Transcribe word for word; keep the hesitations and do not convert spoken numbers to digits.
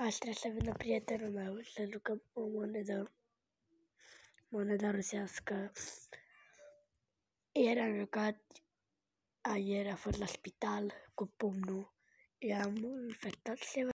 Altre slăvina prietenul meu, să jucăm o monedă, moneda rusească. Ieri am jucat, a, ieri a fost la spital cu pumnul. I-am infectat sleva